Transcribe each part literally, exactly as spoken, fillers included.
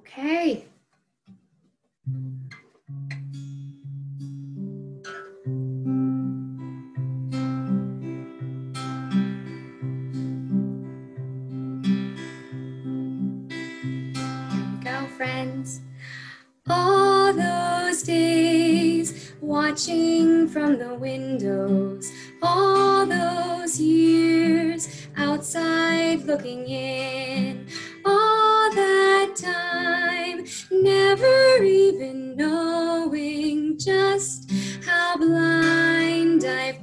Okay. Go, friends. All those days watching from the windows, all those years outside looking in, all that time never even knowing just how blind I've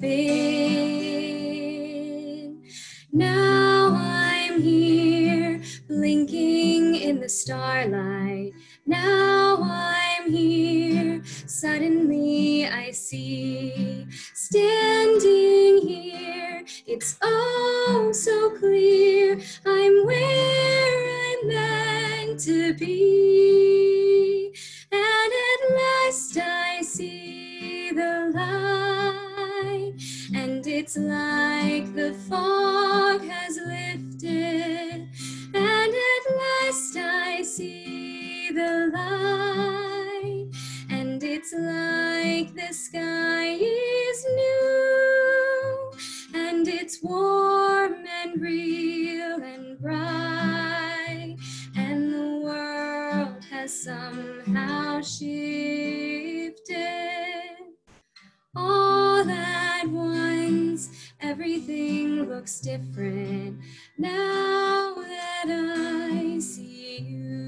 been. Now I'm here blinking in the starlight. Now I'm here, suddenly I see, standing here, it's oh so clear, I'm where I'm meant to be, and at last I see the light, and it's like the fog has lifted, and at last I see the light, and it's like the sky is new, and it's warm and real and bright, and the world has somehow shifted. All at once, everything looks different now that I see you.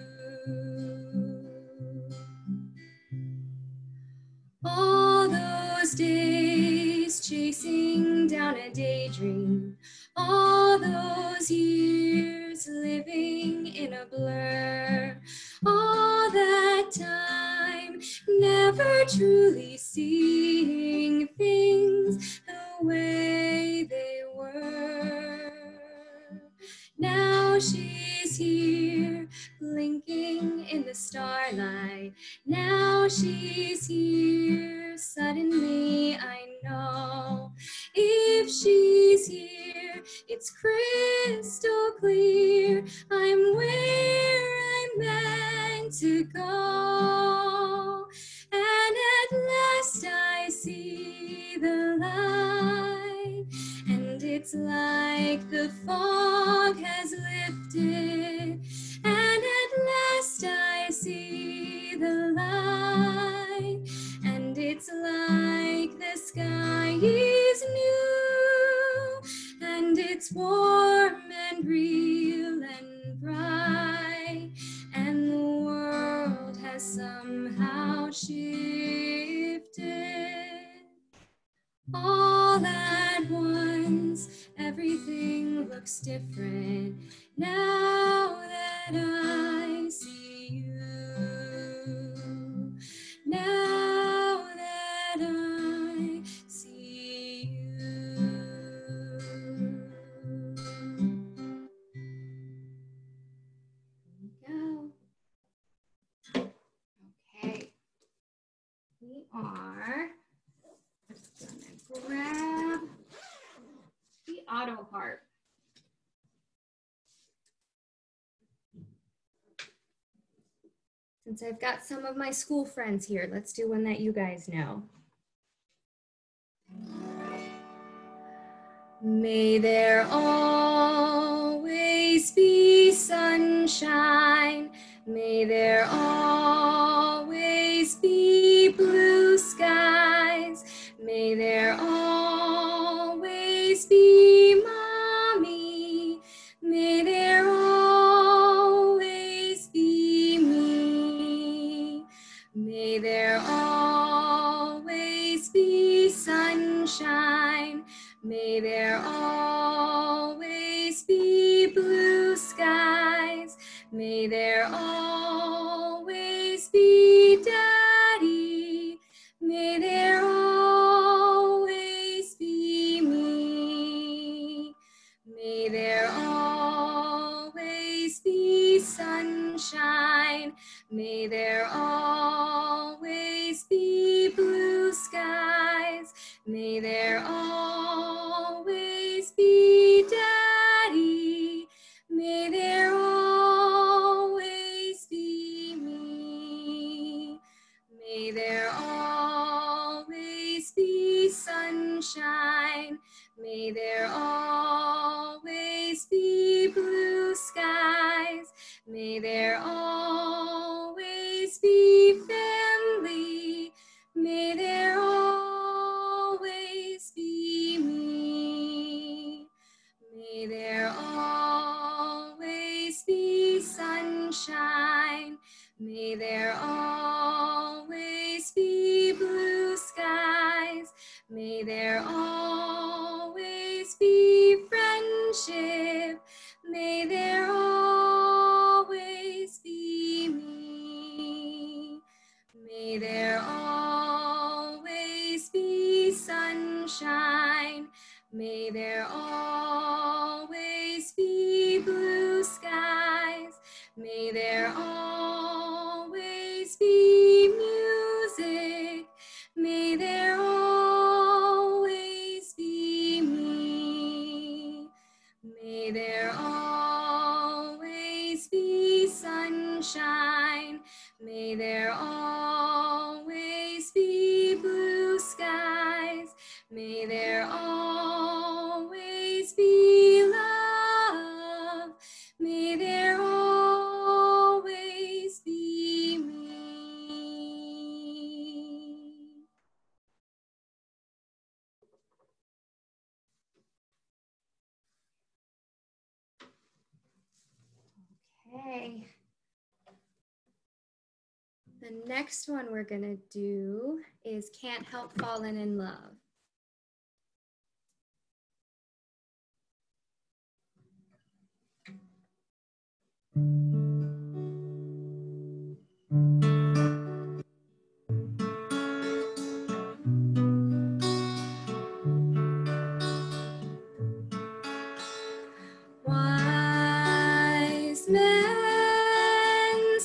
All those days chasing down a daydream, all those years living in a blur, all that time never truly seeing things the way they were. Now she's here, blinking in the starlight. Now she's here, suddenly I know. If she's here, it's crystal clear. I'm where I'm meant to go. And at last I see the light, and it's like the fog has lifted, and at last I see the light, and it's like the sky is new, and it's warm and real and bright, and the world has somehow shifted. All at once, everything looks different now that I see you. Now that I see you. Here we go. Okay. We are gonna grab the auto harp. Since I've got some of my school friends here, let's do one that you guys know. May there always be sunshine. May there always be blue skies. May there always be mommy. May there always be me. May there always be sunshine. May there always be blue skies. May there always be daddy. May there always be me. May there always be sunshine. May there always be blue skies. May there always be daddy. May there always be May there always be family. May there always be me. May there always be sunshine. May there always be blue skies. May there always be friendship. May there always be me. May there always be sunshine. May there always be blue skies. May there always be music. May there always be me. May there always be sunshine. May there always be blue skies. May there always be love. May there always be me. Okay. The next one we're gonna do is Can't Help Falling in Love. Wise men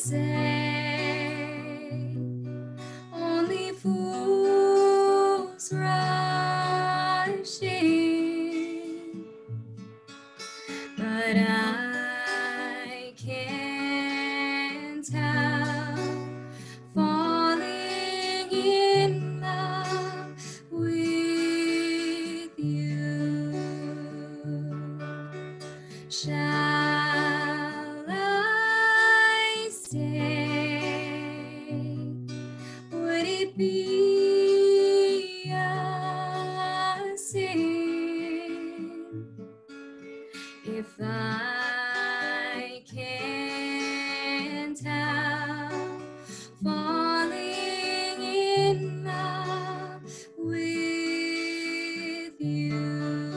say only fools rush in, but I can't help falling in love with you. Shall I stay? Would it be a sin if I can't help falling in love with you?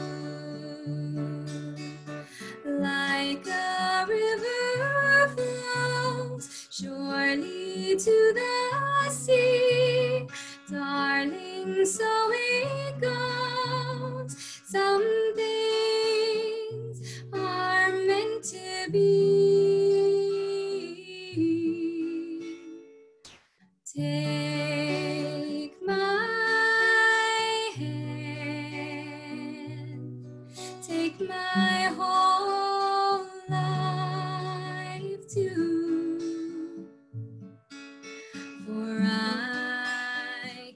Like a river flows surely to the sea, darling, so it goes. Some things are meant to be. Take my hand, take my whole life too, for I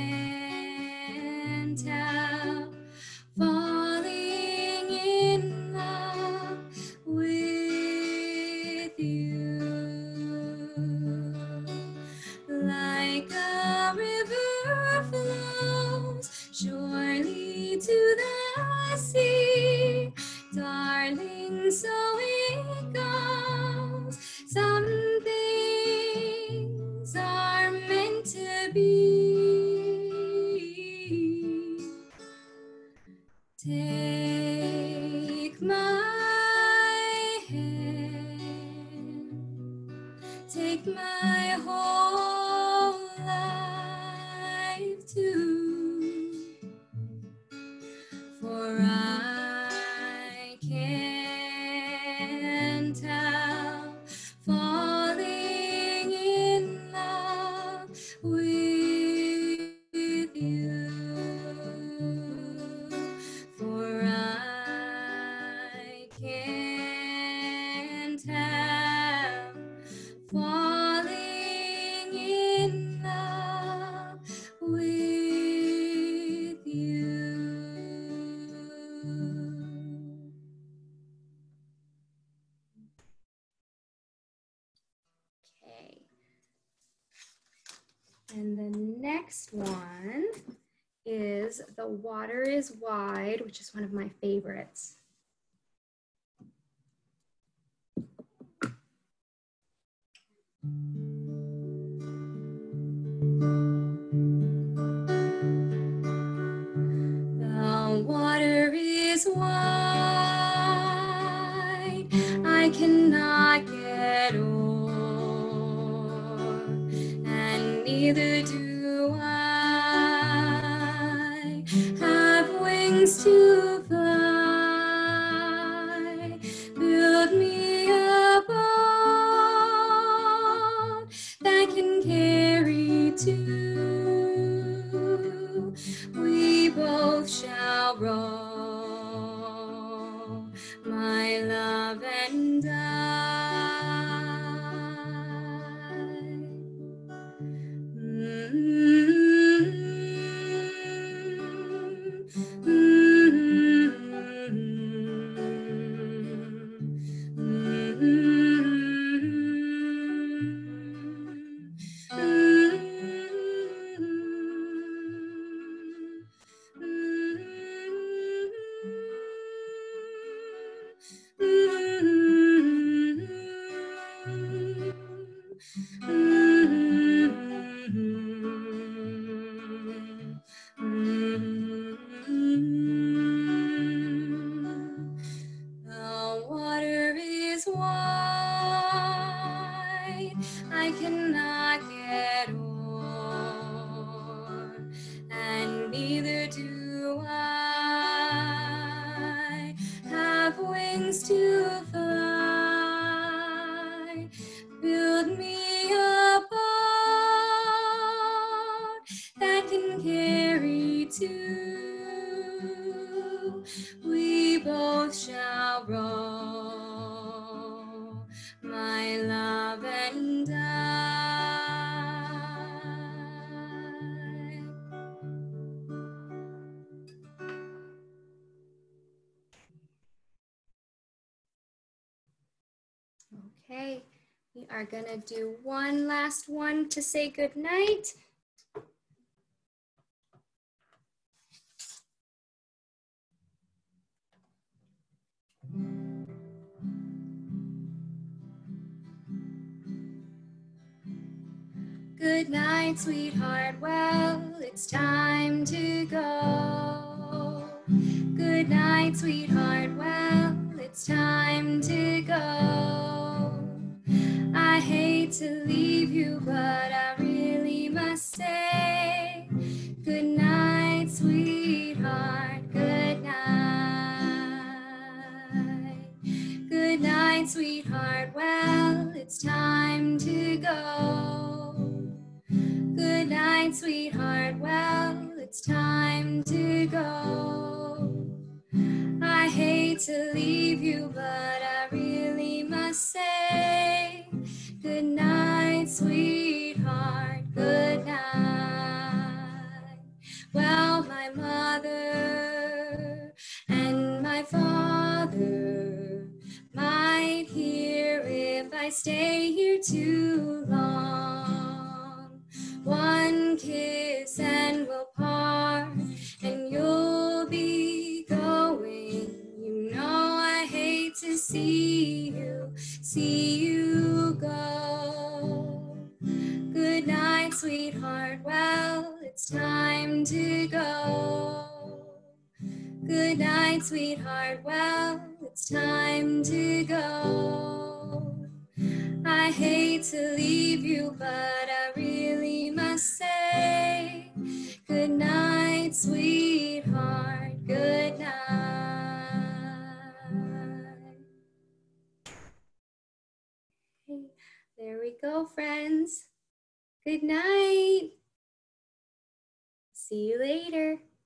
can't help falling in love with you. Like a river flows surely to the sea, darling, so it goes. Some things are meant to be. Take my hand, take my whole life too, for I can't help falling in love with you, for I can't help falling in love with you. And the next one is The Water is Wide, which is one of my favorites. The water is wide, I cannot get o'er, and neither do I have wings to fly. Build me a boat that can carry two. We both shall row, my love and I. The water is wide, I cannot get o'er, and neither do I have wings to fly. Build me a boat that can carry two. We both shall row, my love and I. Okay, we are gonna do one last one to say goodnight. Good night, sweetheart. Well, it's time to go. Good night, sweetheart. Well, it's time to go. I hate to leave you, but I really must say good night, sweetheart. Good night. Good night, sweetheart. Well, it's time to go. Good night, sweetheart. Well, it's time to go. I hate to leave you, but I really must say good night, sweetheart. Good night. Well, my mother and my father might hear if I stay here too long. One kiss and we'll part, and you'll be going. You know I hate to see you, see you go. Good night, sweetheart. Well, it's time to go. Good night, sweetheart. Well, it's time to go. I hate to leave you, but I really must say good night, sweetheart. Good night. Okay, there we go, friends. Good night. See you later.